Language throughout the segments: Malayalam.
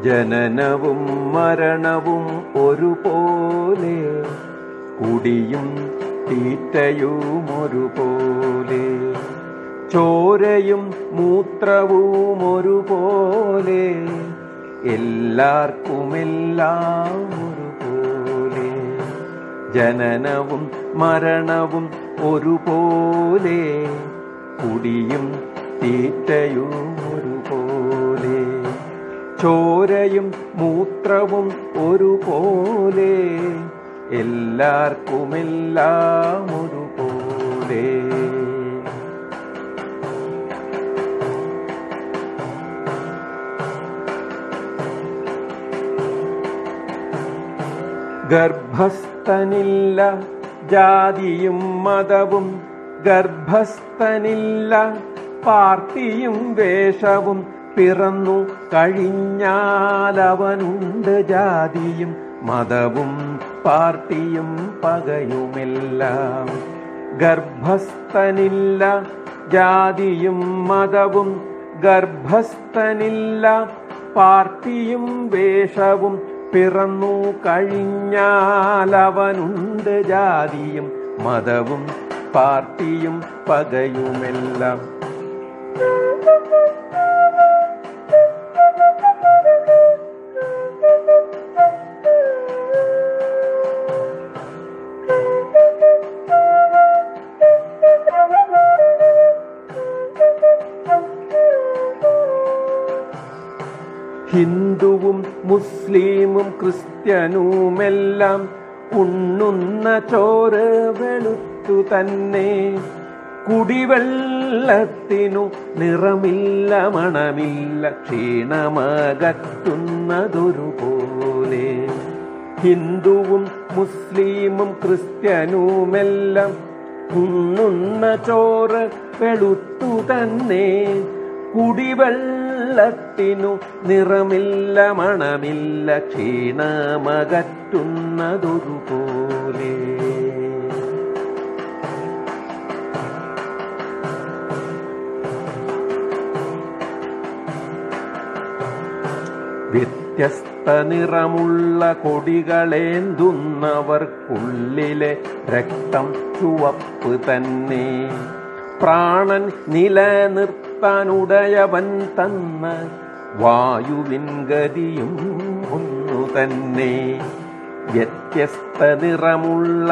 ജനനവും മരണവും ഒരുപോലെ, കുടിയും തീറ്റയും ഒരുപോലെ, ചോരയും മൂത്രവും ഒരുപോലെ, എല്ലാവർക്കുമെല്ലാം ഒരുപോലെ. ജനനവും മരണവും ഒരുപോലെ, കുടിയും തീറ്റയും ഒരുപോലെ, ചോരയും മൂത്രവും ഒരുപോലെ, എല്ലാവർക്കുമെല്ലാം ഒരുപോലെ. ഗർഭസ്ഥനില്ല ജാതിയും മതവും, ഗർഭസ്ഥനില്ല പാർട്ടിയും വേഷവും, പിറന്നു കഴിഞ്ഞാൽ അവനുണ്ട് ജാതിയും മതവും പാർട്ടിയും പകയുമെല്ലാം. ഗർഭസ്ഥനില്ല ജാതിയും മതവും, ഗർഭസ്ഥനില്ല പാർട്ടിയും വേഷവും, പിറന്നു കഴിഞ്ഞാൽ അവനുണ്ട് ജാതിയും മതവും പാർട്ടിയും പകയുമെല്ലാം. ഹിന്ദുവും മുസ്ലിമും ക്രിസ്ത്യനുമെല്ലാം ഉണ്ണുന്ന ചോറ് വെളുത്തു തന്നെ. കുടിവെള്ളത്തിനു നിറമില്ല മണമില്ല, ക്ഷീണമകറ്റുന്നതൊരുപോലെ. ഹിന്ദുവും മുസ്ലിമും ക്രിസ്ത്യനുമെല്ലാം ഉണ്ണുന്ന ചോറ് വെളുത്തു തന്നെ. കുടിവെള്ളത്തിനു നിറമില്ല മണമില്ല, ക്ഷീണമകറ്റുന്നതൊരുപോലെ. വ്യത്യസ്ത നിറമുള്ള കൊടികളേന്തുന്നവർക്കുള്ളിലെ രക്തം ചുവപ്പ് തന്നെ. പ്രാണൻ നിലനിർത്താനുടയവൻ തന്ന വായുവിൻ ഗതിയും ഒന്നു തന്നെ. വ്യത്യസ്ത നിറമുള്ള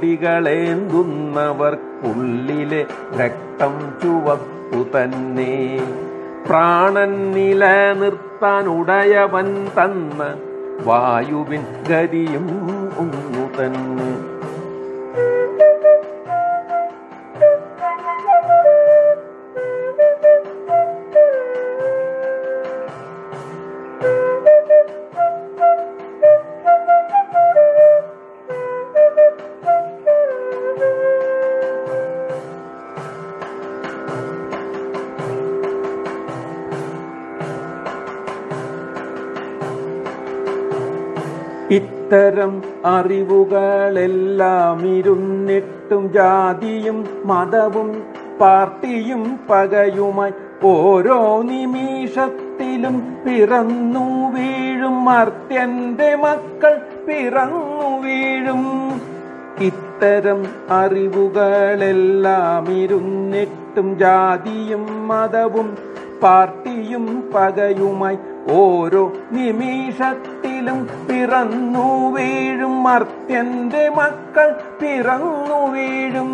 കൊടികളേന്തുന്നവർക്കുള്ളിലെ രക്തം ചുവപ്പു തന്നെ. പ്രാണൻ നിലനിർത്താനുടയവൻ തന്ന വായുവിൻ ഗതിയും ഒന്നു തന്നെ. ഇത്തരം അറിവുകളെല്ലാം ഇരുന്നിട്ടും ജാതിയും മതവും പാർട്ടിയും പകയുമായി ഓരോ നിമിഷത്തിലും പിറന്നു വീഴും. മർത്യന്റെ മക്കൾ പിറന്നു വീഴും. ഇത്തരം അറിവുകളെല്ലാം ഇരുന്നിട്ടും ജാതിയും മതവും പാർട്ടിയും പകയുമായി ഓരോ നിമിഷത്തിലും പിറന്നു വീഴും. മർത്യന്റെ മക്കൾ പിറന്നു വീഴും.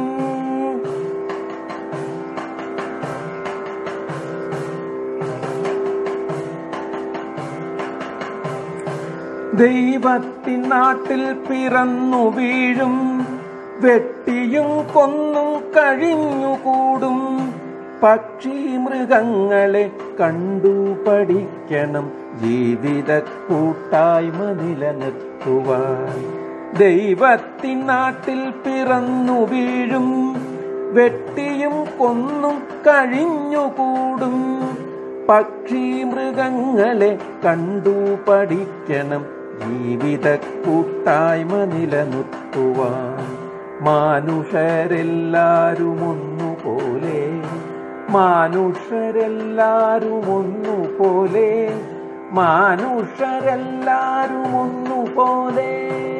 ദൈവത്തിൻ നാട്ടിൽ പിറന്നു വീഴും. വെട്ടിയും കൊന്നും കഴിഞ്ഞുകൂടും. പക്ഷി മൃഗങ്ങളെ കണ്ടു പഠിക്കണം ജീവിത കൂട്ടായ്മ നിലനിർത്തുവാൻ. ദൈവത്തിൻ നാട്ടിൽ പിറന്നു വീഴും. വെട്ടിയും കൊന്നും കഴിഞ്ഞുകൂടും. പക്ഷി മൃഗങ്ങളെ കണ്ടു പഠിക്കണം ജീവിത കൂട്ടായ്മ നിലനിർത്തുവാൻ. മനുഷ്യരെല്ലാരും ഒന്നുപോലെ, മനുഷ്യരെല്ലാരും ഒന്നുപോലെ, മനുഷ്യരെല്ലാരും ഒന്നുപോലെ.